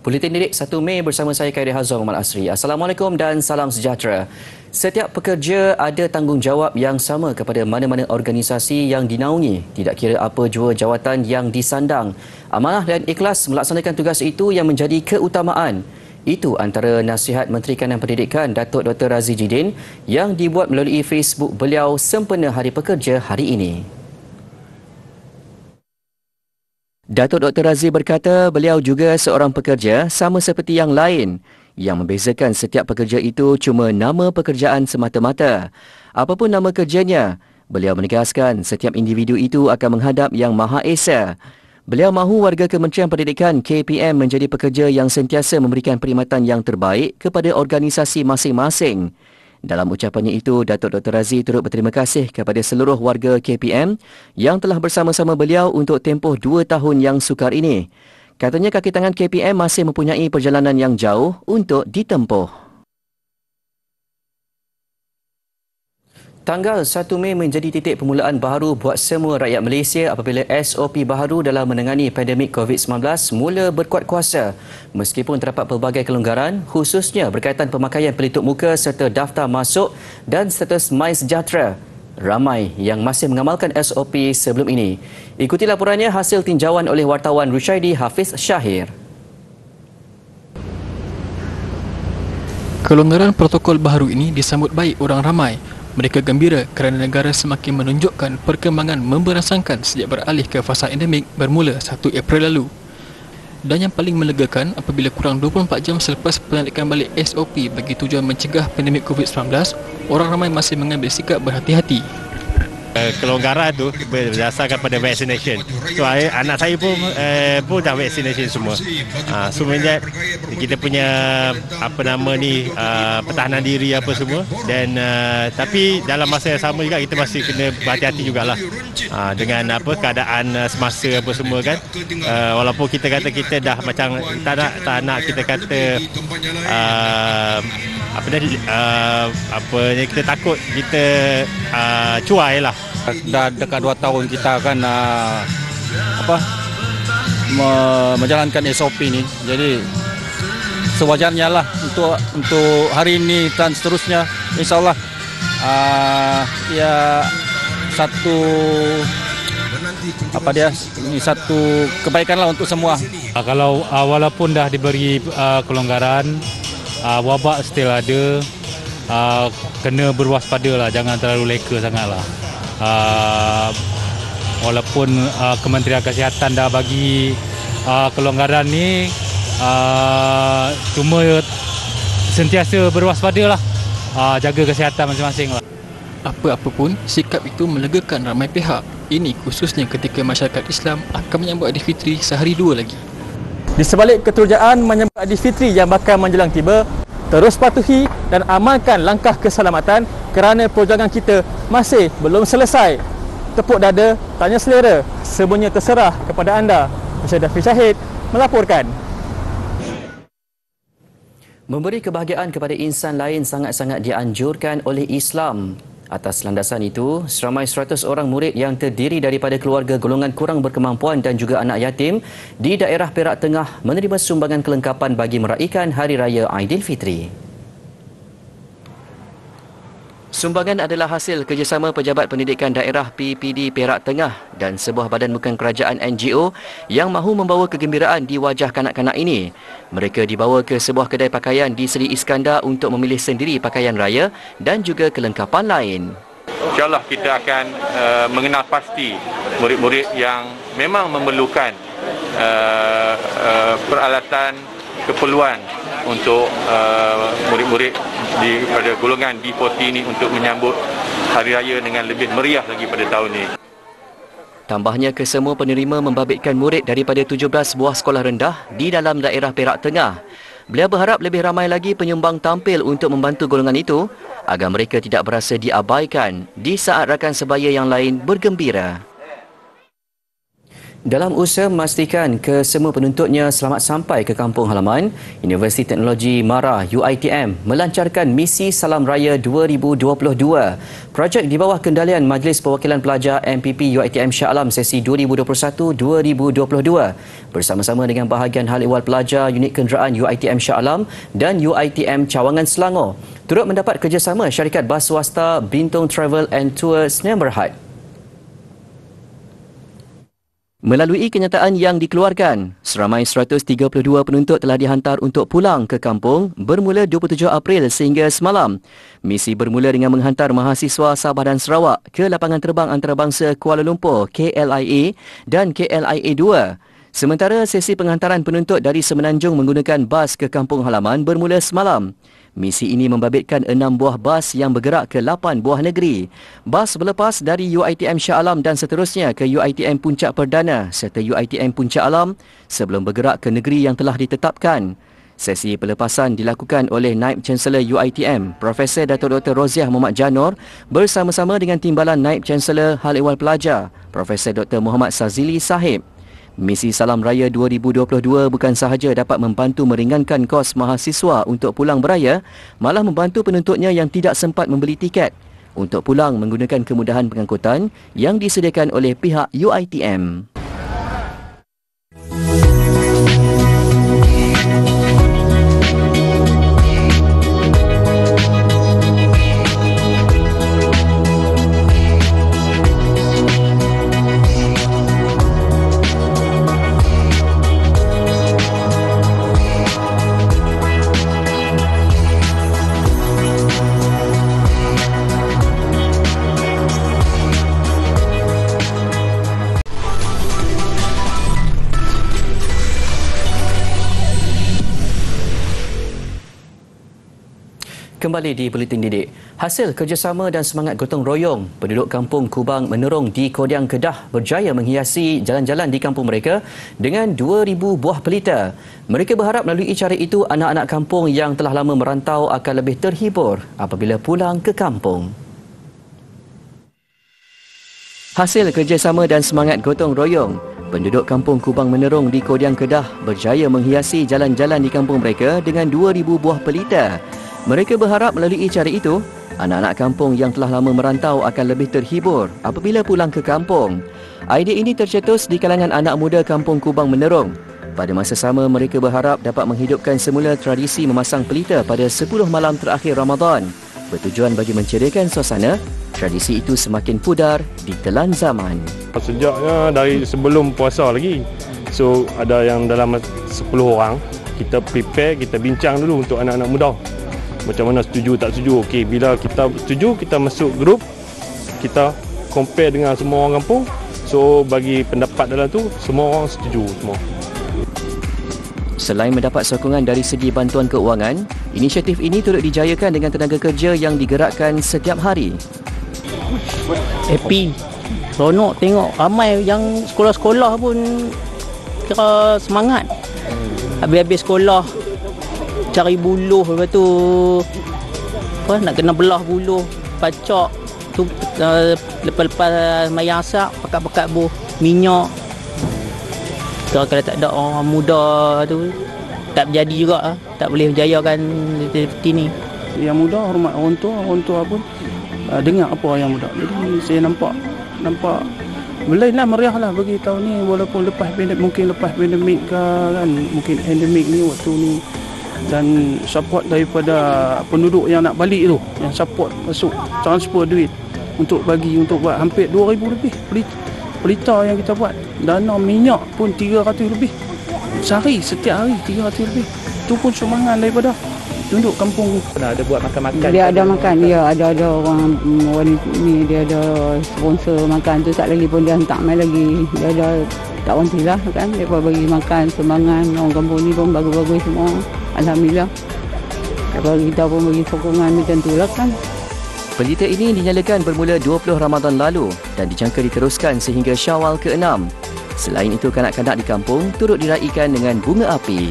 Buletin Didik 1 Mei bersama saya Khairi Hazwan Muhammad Asri. Assalamualaikum dan salam sejahtera. Setiap pekerja ada tanggungjawab yang sama kepada mana-mana organisasi yang dinaungi, tidak kira apa jua jawatan yang disandang. Amanah dan ikhlas melaksanakan tugas itu yang menjadi keutamaan. Itu antara nasihat Menteri Kanan Pendidikan Datuk Dr. Razzie Jidin yang dibuat melalui Facebook beliau sempena Hari Pekerja hari ini. Datuk Dr. Razzie berkata beliau juga seorang pekerja sama seperti yang lain. Yang membezakan setiap pekerja itu cuma nama pekerjaan semata-mata. Apapun nama kerjanya, beliau menegaskan setiap individu itu akan menghadap Yang Maha Esa. Beliau mahu warga Kementerian Pendidikan KPM menjadi pekerja yang sentiasa memberikan perkhidmatan yang terbaik kepada organisasi masing-masing. Dalam ucapannya itu, Datuk Dr. Razzie turut berterima kasih kepada seluruh warga KPM yang telah bersama-sama beliau untuk tempoh 2 tahun yang sukar ini. Katanya kaki tangan KPM masih mempunyai perjalanan yang jauh untuk ditempuh. Tanggal 1 Mei menjadi titik permulaan baharu buat semua rakyat Malaysia apabila SOP baharu dalam menangani pandemik COVID-19 mula berkuat kuasa. Meskipun terdapat pelbagai kelonggaran, khususnya berkaitan pemakaian pelitup muka serta daftar masuk dan status MySejahtera, ramai yang masih mengamalkan SOP sebelum ini. Ikuti laporannya hasil tinjauan oleh wartawan Rushaidi Hafiz Syahir. Kelonggaran protokol baharu ini disambut baik orang ramai. Mereka gembira kerana negara semakin menunjukkan perkembangan memberangsangkan sejak beralih ke fasa endemik bermula 1 April lalu. Dan yang paling melegakan apabila kurang 24 jam selepas penarikan balik SOP bagi tujuan mencegah pandemik COVID-19, orang ramai masih mengambil sikap berhati-hati. Kelonggaran tu berdasarkan pada vaccination. So anak saya pun dah vaccination semua. Semenjak kita punya pertahanan diri apa semua, dan tapi dalam masa yang sama juga kita masih kena berhati-hati jugalah dengan keadaan semasa apa semua kan. Walaupun kita kata kita dah macam tak nak kita kata kita takut kita cuai lah. Dah dekat 2 tahun kita akan menjalankan SOP ni. Jadi sewajarnya lah untuk hari ini dan seterusnya, insyaAllah satu kebaikan lah untuk semua. Kalau walaupun dah diberi kelonggaran, wabak still ada, kena berwaspada lah, jangan terlalu leka sangat lah. Walaupun Kementerian Kesihatan dah bagi kelonggaran ni, cuma sentiasa berwaspada lah, jaga kesihatan masing-masing lah. Apa-apa pun, sikap itu melegakan ramai pihak. Ini khususnya ketika masyarakat Islam akan menyambut Aidilfitri sehari 2 lagi. Di sebalik keterujaan menyambut Aidilfitri yang bakal menjelang tiba, terus patuhi dan amalkan langkah keselamatan kerana perjuangan kita masih belum selesai. Tepuk dada, tanya selera, semuanya terserah kepada anda. Saya Hafiz Syahir melaporkan. Memberi kebahagiaan kepada insan lain sangat-sangat dianjurkan oleh Islam. Atas landasan itu, seramai 100 orang murid yang terdiri daripada keluarga golongan kurang berkemampuan dan juga anak yatim di daerah Perak Tengah menerima sumbangan kelengkapan bagi meraikan Hari Raya Aidilfitri. Sumbangan adalah hasil kerjasama Pejabat Pendidikan Daerah PPD Perak Tengah dan sebuah badan bukan kerajaan NGO yang mahu membawa kegembiraan di wajah kanak-kanak ini. Mereka dibawa ke sebuah kedai pakaian di Seri Iskandar untuk memilih sendiri pakaian raya dan juga kelengkapan lain. InsyaAllah kita akan mengenal pasti murid-murid yang memang memerlukan peralatan, keperluan untuk murid-murid pada golongan D40 ini untuk menyambut Hari Raya dengan lebih meriah lagi pada tahun ini. Tambahnya, kesemua penerima membabitkan murid daripada 17 buah sekolah rendah di dalam daerah Perak Tengah. Beliau berharap lebih ramai lagi penyumbang tampil untuk membantu golongan itu agar mereka tidak berasa diabaikan di saat rakan sebaya yang lain bergembira. Dalam usaha memastikan kesemua penuntutnya selamat sampai ke kampung halaman, Universiti Teknologi MARA UiTM melancarkan misi Salam Raya 2022. Projek di bawah kendalian Majlis Perwakilan Pelajar MPP UiTM Shah Alam sesi 2021-2022 bersama-sama dengan bahagian hal ehwal pelajar unit kenderaan UiTM Shah Alam dan UiTM Cawangan Selangor turut mendapat kerjasama syarikat bas swasta Bintong Travel and Tour Sdn Bhd. Melalui kenyataan yang dikeluarkan, seramai 132 penuntut telah dihantar untuk pulang ke kampung bermula 27 April sehingga semalam. Misi bermula dengan menghantar mahasiswa Sabah dan Sarawak ke lapangan terbang antarabangsa Kuala Lumpur KLIA dan KLIA 2. Sementara sesi penghantaran penuntut dari Semenanjung menggunakan bas ke kampung halaman bermula semalam. Misi ini membabitkan 6 buah bas yang bergerak ke 8 buah negeri. Bas berlepas dari UiTM Shah Alam dan seterusnya ke UiTM Puncak Perdana serta UiTM Puncak Alam sebelum bergerak ke negeri yang telah ditetapkan. Sesi pelepasan dilakukan oleh Naib Chancellor UiTM, Profesor Datuk Dr. Roziah Muhammad Janor bersama-sama dengan Timbalan Naib Chancellor Hal Ehwal Pelajar, Profesor Dr. Muhammad Sazili Sahib. Misi Salam Raya 2022 bukan sahaja dapat membantu meringankan kos mahasiswa untuk pulang beraya, malah membantu penuntutnya yang tidak sempat membeli tiket untuk pulang menggunakan kemudahan pengangkutan yang disediakan oleh pihak UiTM. Kembali di Buletin Didik. Hasil kerjasama dan semangat gotong royong, penduduk kampung Kubang Menerong di Kodiang Kedah berjaya menghiasi jalan-jalan di kampung mereka dengan 2,000 buah pelita. Mereka berharap melalui cara itu anak-anak kampung yang telah lama merantau akan lebih terhibur apabila pulang ke kampung. Hasil kerjasama dan semangat gotong royong, penduduk kampung Kubang Menerong di Kodiang Kedah berjaya menghiasi jalan-jalan di kampung mereka dengan 2,000 buah pelita. Mereka berharap melalui cara itu, anak-anak kampung yang telah lama merantau akan lebih terhibur apabila pulang ke kampung. Idea ini tercetus di kalangan anak muda kampung Kubang Menerong. Pada masa sama, mereka berharap dapat menghidupkan semula tradisi memasang pelita pada 10 malam terakhir Ramadan, bertujuan bagi menceriakan suasana. Tradisi itu semakin pudar ditelan zaman. Sejaknya dari sebelum puasa lagi. So ada yang dalam 10 orang, kita prepare, kita bincang dulu untuk anak-anak muda. Macam mana setuju tak setuju. Okey, bila kita setuju, kita masuk grup, kita compare dengan semua orang kampung. So bagi pendapat dalam tu, semua orang setuju semua. Selain mendapat sokongan dari segi bantuan keuangan, inisiatif ini turut dijayakan dengan tenaga kerja yang digerakkan setiap hari. Happy, seronok tengok ramai yang sekolah-sekolah pun kira semangat. Habis-habis sekolah cari buluh, lepas tu apa, nak kena belah buluh, pacak tu, lepas-lepas mayang asak, pakat-pakat buh minyak. Kalau tak ada orang muda tu tak berjadi juga, tak boleh berjayakan seperti ni. Yang muda hormat orang tua pun dengar apa yang muda. Jadi saya nampak belainlah meriahlah bagi tahun ni, walaupun mungkin lepas pandemik ke kan, mungkin endemik ni waktu ni, dan support daripada penduduk yang nak balik tu, yang support masuk transfer duit untuk bagi, untuk buat hampir 2,000 lebih pelita yang kita buat. Dana minyak pun 300 lebih sehari, setiap hari 300 lebih. Tu pun sumbangan daripada penduduk kampung. Ada buat makan-makan. Dia ada makan, dia ada orang ni, dia ada sponsor makan tu, tak lagi pun dia hantar mai lagi. Dia ada tak wantilah kan, dia bagi makan sumbangan. Orang kampung ni pun bagus-bagus semua. Alhamdulillah. Kalau kita pun bagi sokongan macam tu lah kan. Pelita ini dinyalakan bermula 20 Ramadan lalu dan dijangka diteruskan sehingga Syawal ke-6. Selain itu, kanak-kanak di kampung turut diraikan dengan bunga api.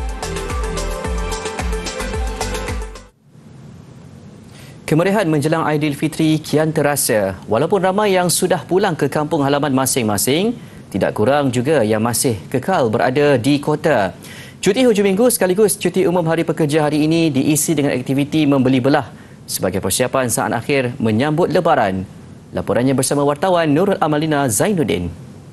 Kemeriahan menjelang Aidilfitri kian terasa. Walaupun ramai yang sudah pulang ke kampung halaman masing-masing, Tidak kurang juga yang masih kekal berada di kota. Cuti hujung minggu sekaligus cuti umum hari pekerja hari ini diisi dengan aktiviti membeli belah sebagai persiapan saat akhir menyambut Lebaran. Laporannya bersama wartawan Nurul Amalina Zainuddin.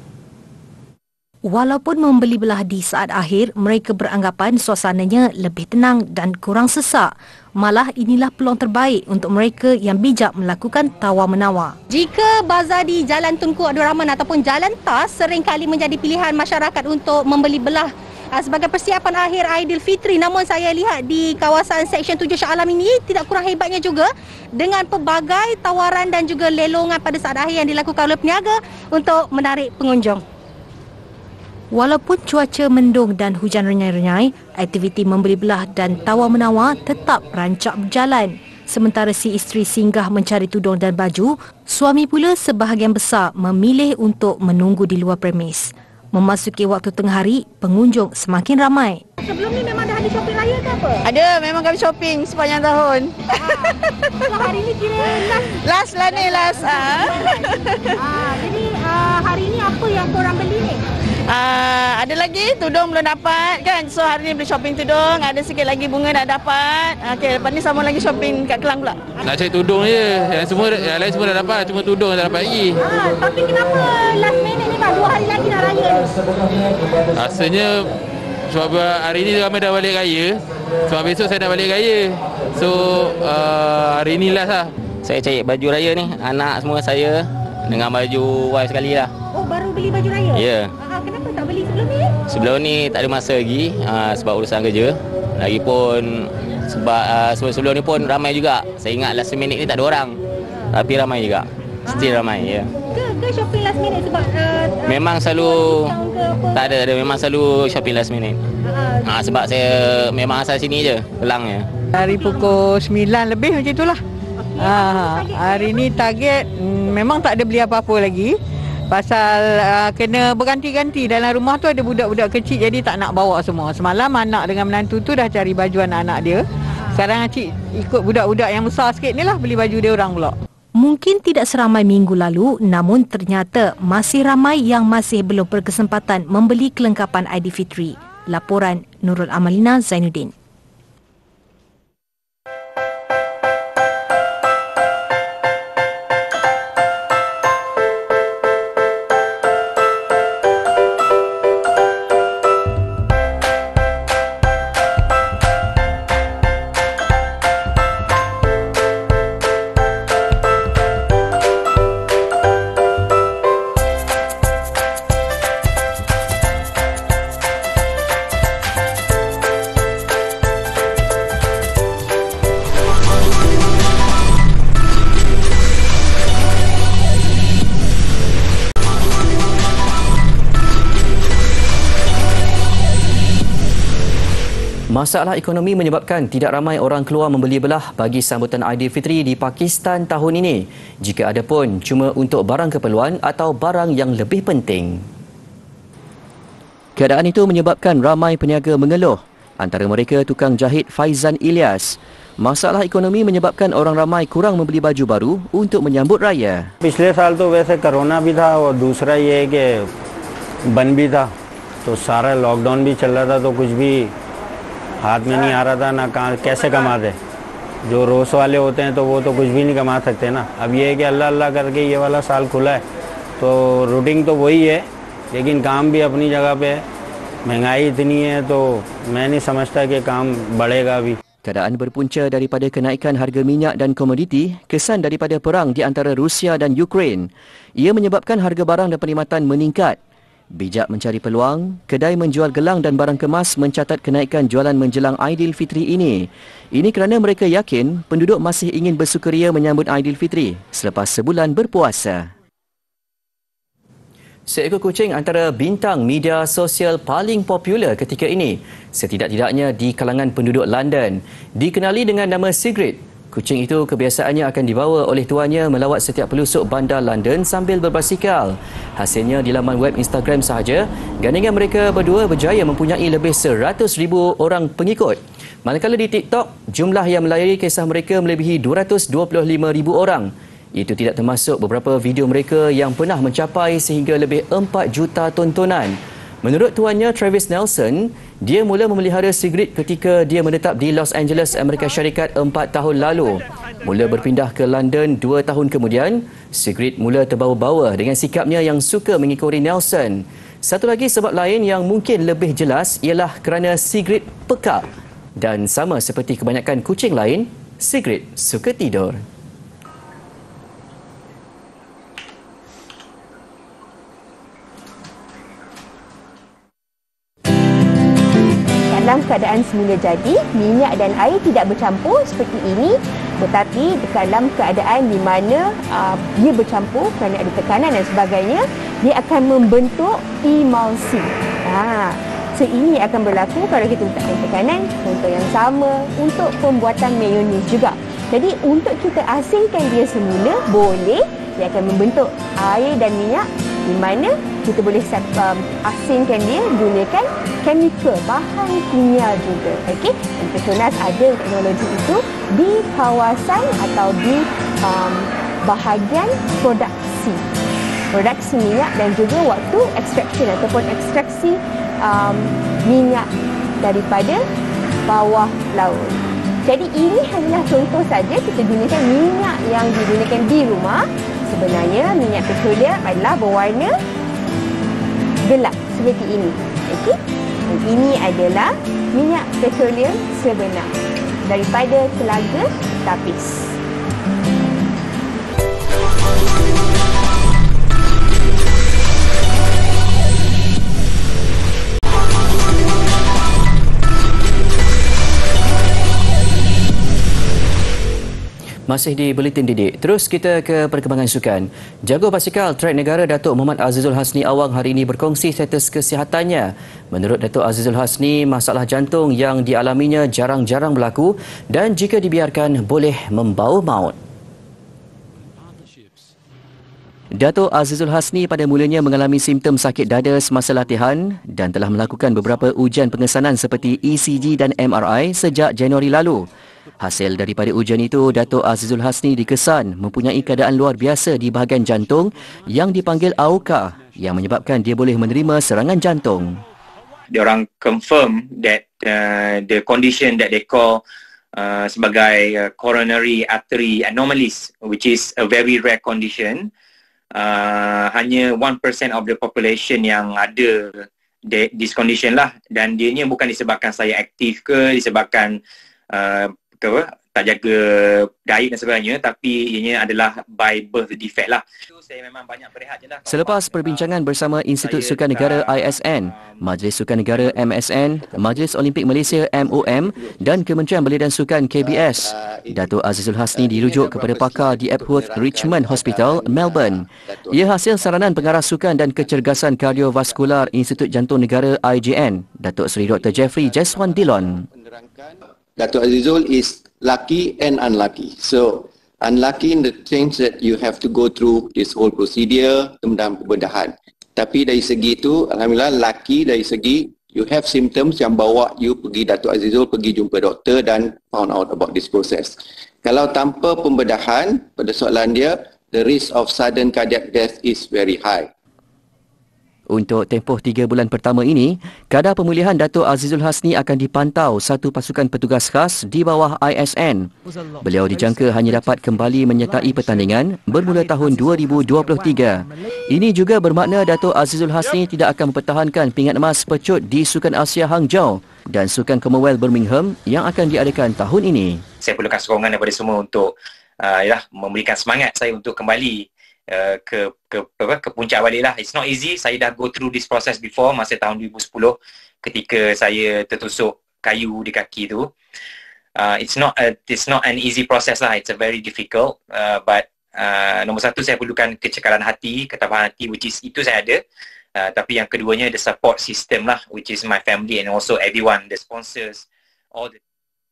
Walaupun membeli belah di saat akhir, mereka beranggapan suasananya lebih tenang dan kurang sesak. Malah inilah peluang terbaik untuk mereka yang bijak melakukan tawar-menawar. Jika bazar di Jalan Tunku Abdul Rahman ataupun Jalan Tas seringkali menjadi pilihan masyarakat untuk membeli belah sebagai persiapan akhir Aidilfitri, namun saya lihat di kawasan Seksyen 7 Shah Alam ini tidak kurang hebatnya juga dengan pelbagai tawaran dan juga lelongan pada saat akhir yang dilakukan oleh peniaga untuk menarik pengunjung. Walaupun cuaca mendung dan hujan renyai-renyai, aktiviti membeli belah dan tawar-menawar tetap rancak berjalan. Sementara si isteri singgah mencari tudung dan baju, suami pula sebahagian besar memilih untuk menunggu di luar premis. Memasuki waktu tengah hari, pengunjung semakin ramai. Sebelum ni memang dah ada shopping raya ke apa? Ada, memang kami shopping sepanjang tahun. So hari ni kira last. Jadi hari ni apa yang korang beli ni? Ada lagi tudung belum dapat kan. So hari ni beli shopping tudung, ada sikit lagi bunga nak dapat. Okey, lepas ni sama lagi shopping kat Kelang pula. Nak cari tudung je. Yang lain semua dah dapat, cuma tudung tak dapat lagi. Tapi kenapa last minute ni bang? 2 hari lagi nak raya ni. Rasanya sebab hari ni ramai dah balik raya. Sebab besok saya nak balik raya. So hari ni last lah. Saya cari baju raya ni, anak semua saya dengan baju wife sekali lah. Oh, baru beli baju raya? Ya. Kenapa tak beli sebelum ni? Sebelum ni tak ada masa lagi sebab urusan kerja. Lagipun sebelum ni pun ramai juga. Saya ingat last minute ni tak ada orang. Tapi ramai juga. Still ramai, ya. Ke shopping last minute sebab memang selalu tak ada, memang selalu shopping last minute. Sebab saya memang asal sini je, Kelang je. Dari pukul 9 lebih macam itulah. Hari ni target memang tak ada beli apa-apa lagi. Pasal kena berganti-ganti. Dalam rumah tu ada budak-budak kecil, jadi tak nak bawa semua. Semalam anak dengan menantu tu dah cari baju anak-anak dia. Sekarang cik ikut budak-budak yang besar sikit ni lah beli baju dia orang pula. Mungkin tidak seramai minggu lalu, namun ternyata masih ramai yang masih belum berkesempatan membeli kelengkapan Aidilfitri. Laporan Nurul Amalina Zainuddin. Masalah ekonomi menyebabkan tidak ramai orang keluar membeli belah bagi sambutan Aidilfitri di Pakistan tahun ini. Jika ada pun, cuma untuk barang keperluan atau barang yang lebih penting. Keadaan itu menyebabkan ramai peniaga mengeluh. Antara mereka tukang jahit Faizan Ilyas. Masalah ekonomi menyebabkan orang ramai kurang membeli baju baru untuk menyambut raya. पिछले साल तो वैसे कोरोना भी था और दूसरा ये है कि बंद भी था, तो सारा लॉकडाउन भी चल रहा था, तो कुछ भी हाथ में नहीं आ रहा था ना, कहाँ कैसे कमाते। जो रोज वाले होते हैं तो वो तो कुछ भी नहीं कमा सकते ना। अब ये है कि अल्लाह अल्लाह करके ये वाला साल खुला है, तो रूटीन तो वही है, लेकिन काम भी अपनी जगह पे है। महंगाई इतनी है तो मैं नहीं समझता कि काम बढ़ेगा अभी। Keadaan berpunca daripada kenaikan harga minyak dan komoditi, kesan daripada perang di antara Rusia dan Ukraine. Ia menyebabkan harga barang dan perkhidmatan meningkat. Bijak mencari peluang, kedai menjual gelang dan barang kemas mencatat kenaikan jualan menjelang Aidilfitri ini. Ini kerana mereka yakin penduduk masih ingin bersukaria menyambut Aidilfitri selepas sebulan berpuasa. Seekor kucing antara bintang media sosial paling popular ketika ini, setidak-tidaknya di kalangan penduduk London. Dikenali dengan nama Sigrid. Kucing itu kebiasaannya akan dibawa oleh tuannya melawat setiap pelusuk bandar London sambil berbasikal. Hasilnya di laman web Instagram sahaja, gandingan mereka berdua berjaya mempunyai lebih 100,000 orang pengikut. Manakala di TikTok, jumlah yang melayari kisah mereka melebihi 225,000 orang. Itu tidak termasuk beberapa video mereka yang pernah mencapai sehingga lebih 4 juta tontonan. Menurut tuannya Travis Nelson, dia mula memelihara sigaret ketika dia menetap di Los Angeles, Amerika Syarikat 4 tahun lalu. Mula berpindah ke London 2 tahun kemudian, sigaret mula terbawa-bawa dengan sikapnya yang suka mengikuti Nelson. Satu lagi sebab lain yang mungkin lebih jelas ialah kerana sigaret pekak. Dan sama seperti kebanyakan kucing lain, sigaret suka tidur. Dalam keadaan semula jadi, minyak dan air tidak bercampur seperti ini, tetapi dalam keadaan di mana dia bercampur kerana ada tekanan dan sebagainya, dia akan membentuk emulsi. So ini akan berlaku kalau kita letakkan tekanan. Contoh yang sama untuk pembuatan mayonis juga. Jadi untuk kita asingkan dia semula, boleh, dia akan membentuk air dan minyak, di mana kita boleh asingkan dia gunakan chemical, bahan kimia juga. Okey, Petronas ada teknologi itu di kawasan atau di bahagian produksi minyak dan juga waktu extraction ataupun ekstraksi minyak daripada bawah laut. Jadi ini hanyalah contoh saja, kita gunakan minyak yang digunakan di rumah. Sebenarnya minyak petroleum adalah berwarna gelap seperti ini. Okey. Dan ini adalah minyak petroleum sebenar daripada Telaga Tapis. Masih di Buletin Didik. Terus kita ke perkembangan sukan. Jago basikal trek negara Datuk Muhammad Azizul Hasni Awang hari ini berkongsi status kesihatannya. Menurut Datuk Azizul Hasni, masalah jantung yang dialaminya jarang-jarang berlaku dan jika dibiarkan boleh membawa maut. Datuk Azizul Hasni pada mulanya mengalami simptom sakit dada semasa latihan dan telah melakukan beberapa ujian pengesanan seperti ECG dan MRI sejak Januari lalu. Hasil daripada ujian itu, Datuk Azizul Hasni dikesan mempunyai keadaan luar biasa di bahagian jantung yang dipanggil AOKA yang menyebabkan dia boleh menerima serangan jantung. Diorang confirm that the condition that they call sebagai coronary artery anomalies, which is a very rare condition. Hanya 1% of the population yang ada this condition lah, dan dia bukan disebabkan saya aktif ke, disebabkan tak jaga diet dan sebagainya, tapi ianya adalah by birth defect lah. Saya memang banyak berehat je lah. Selepas perbincangan bersama Institut Sukan Negara ISN, Majlis Sukan Negara MSN, Majlis Olimpik Malaysia MOM dan Kementerian Belia dan Sukan KBS, Datuk Azizul Hasni dirujuk kepada pakar di Epworth Richmond Hospital, Melbourne. Ia hasil saranan pengarah sukan dan kecergasan kardiovaskular Institut Jantung Negara IJN, Datuk Seri Dr. Jeffrey Jeswan Dillon. Datuk Azizul is lucky and unlucky. So, unlucky in the sense that you have to go through this whole procedure, kemudian pembedahan. Tapi dari segi itu, alhamdulillah, lucky dari segi you have symptoms yang bawa you pergi Datuk Azizul, pergi jumpa doktor dan found out about this process. Kalau tanpa pembedahan, pada soalan dia, the risk of sudden cardiac death is very high. Untuk tempoh 3 bulan pertama ini, kadar pemulihan Datuk Azizul Hasni akan dipantau satu pasukan petugas khas di bawah ISN. Beliau dijangka hanya dapat kembali menyertai pertandingan bermula tahun 2023. Ini juga bermakna Datuk Azizul Hasni tidak akan mempertahankan pingat emas pecut di Sukan Asia Hangzhou dan Sukan Commonwealth Birmingham yang akan diadakan tahun ini. Saya perlukan sokongan daripada semua untuk memberikan semangat saya untuk kembali ke puncak balik lah. It's not easy. Saya dah go through this process before masa tahun 2010 ketika saya tertusuk kayu di kaki tu. It's not an easy process lah. It's a very difficult. But nombor satu, saya perlukan kecekalan hati, ketabahan hati, which is itu saya ada. Tapi yang keduanya the support system lah, which is my family and also everyone, the sponsors, all the.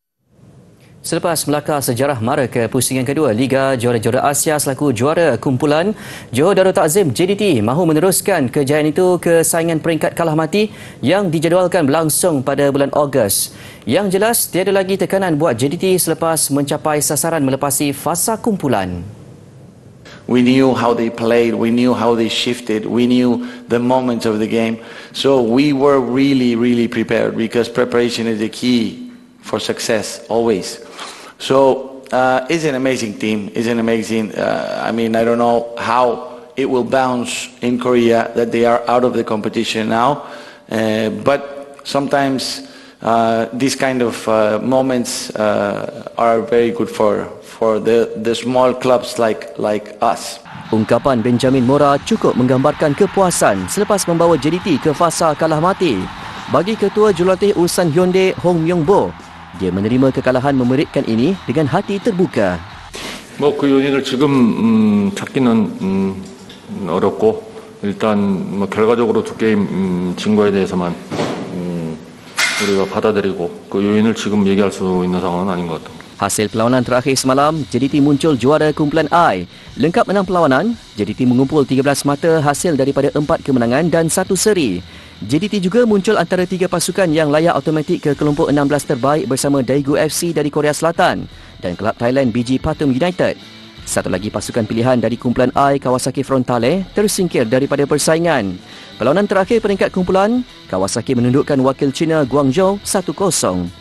Selepas melakar sejarah mara ke pusingan kedua Liga Juara-Juara Asia selaku juara kumpulan, Johor Darul Takzim JDT mahu meneruskan kejayaan itu ke saingan peringkat kalah mati yang dijadualkan berlangsung pada bulan Ogos. Yang jelas, tiada lagi tekanan buat JDT selepas mencapai sasaran melepasi fasa kumpulan. We knew how they played, we knew how they shifted, we knew the moments of the game. So we were really, really prepared, because preparation is the key for success, always. So it's an amazing team, it's an amazing, I don't know how it will bounce in Korea that they are out of the competition now, but sometimes these kind of moments are very good for the small clubs like us. Ungkapan Benjamin Mora cukup menggambarkan kepuasan selepas membawa JDT ke fasa kalah mati. Bagi Ketua Jurulatih Urusan Hyundai Hong Myung-bo, dia menerima kekalahan memeritkan ini dengan hati terbuka. 그 요인을 지금 찾기는 어렵고 일단 결과적으로 두 게임 진 거에 대해서만 우리가 받아들이고 그 요인을 지금 얘기할 수 있는 상황은 아닌 것 같아요. Hasil perlawanan terakhir semalam, JDT muncul juara kumpulan I. Lengkap menang perlawanan, JDT mengumpul 13 mata hasil daripada 4 kemenangan dan 1 seri. JDT juga muncul antara 3 pasukan yang layak automatik ke kelompok 16 terbaik bersama Daegu FC dari Korea Selatan dan kelab Thailand BG Pathum United. Satu lagi pasukan pilihan dari kumpulan I, Kawasaki Frontale, tersingkir daripada persaingan. Perlawanan terakhir peringkat kumpulan, Kawasaki menundukkan wakil China Guangzhou 1-0.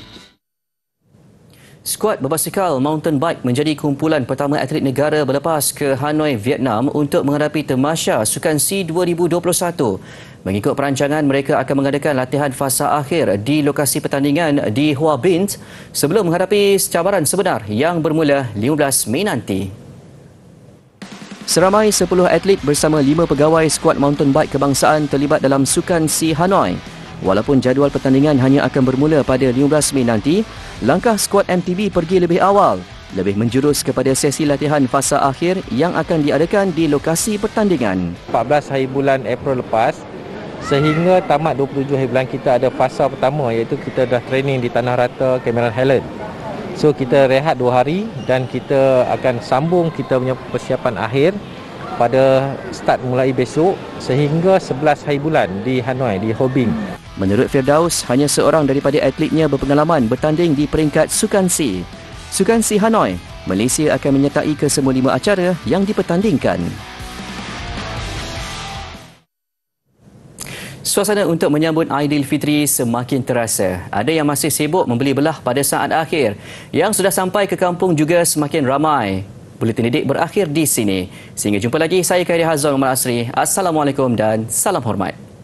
Skuad berbasikal mountain bike menjadi kumpulan pertama atlet negara berlepas ke Hanoi, Vietnam untuk menghadapi Temasya Sukan C 2021. Mengikut perancangan, mereka akan mengadakan latihan fasa akhir di lokasi pertandingan di Hua Bin sebelum menghadapi cabaran sebenar yang bermula 15 Mei nanti. Seramai 10 atlet bersama 5 pegawai skuad mountain bike kebangsaan terlibat dalam Sukan C Hanoi. Walaupun jadual pertandingan hanya akan bermula pada 15 Mei nanti, langkah skuad MTB pergi lebih awal, lebih menjurus kepada sesi latihan fasa akhir yang akan diadakan di lokasi pertandingan. 14 hari bulan April lepas sehingga tamat 27 hari bulan kita ada fasa pertama, iaitu kita dah training di Tanah Rata, Cameron Highland. So kita rehat 2 hari dan kita akan sambung kita punya persiapan akhir pada start mulai besok sehingga 11 hari bulan di Hanoi, di Ho Binh. Menurut Firdaus, hanya seorang daripada atletnya berpengalaman bertanding di peringkat Sukan C. Sukan C Hanoi, Malaysia akan menyertai kesemua 5 acara yang dipertandingkan. Suasana untuk menyambut Aidilfitri semakin terasa. Ada yang masih sibuk membeli belah pada saat akhir. Yang sudah sampai ke kampung juga semakin ramai. Buletin Didik berakhir di sini. Sehingga jumpa lagi, saya Khairi Hazal Muhammad Asri. Assalamualaikum dan salam hormat.